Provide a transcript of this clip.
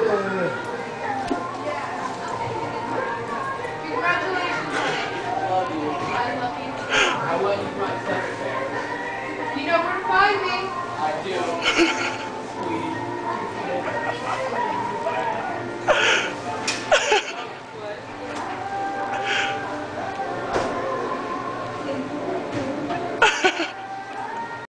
I want you my secretary. You know where to find me. I do. Sweetie.